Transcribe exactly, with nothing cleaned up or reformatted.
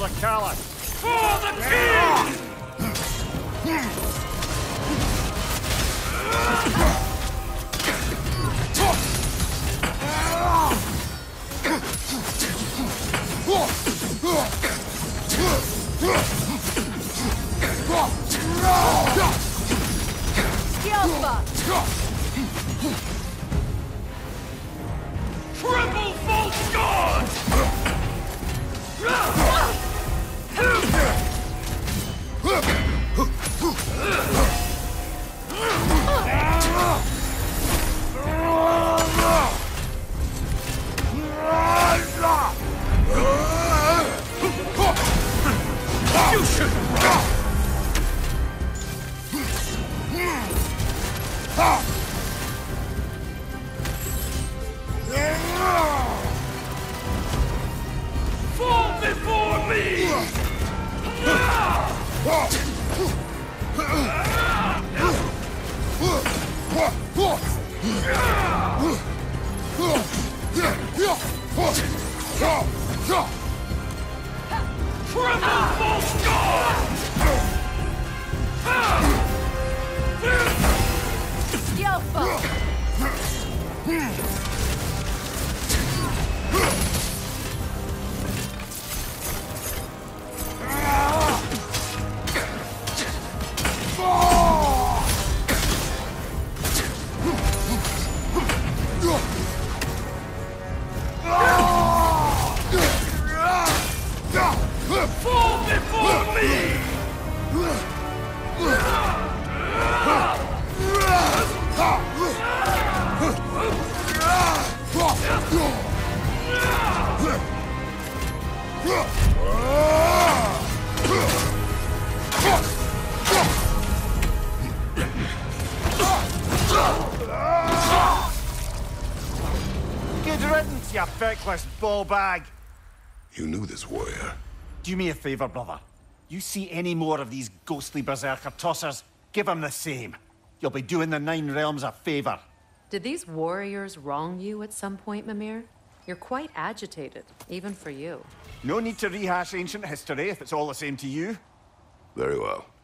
the Callous! For the king! Triple false god! You should run! Fall before me! Triple false god! Fall before me! Good riddance, you feckless ball bag! You knew this warrior. Do me a favour, brother. You see any more of these ghostly berserker tossers, give them the same. You'll be doing the Nine Realms a favour. Did these warriors wrong you at some point, Mimir? You're quite agitated, even for you. No need to rehash ancient history if it's all the same to you. Very well.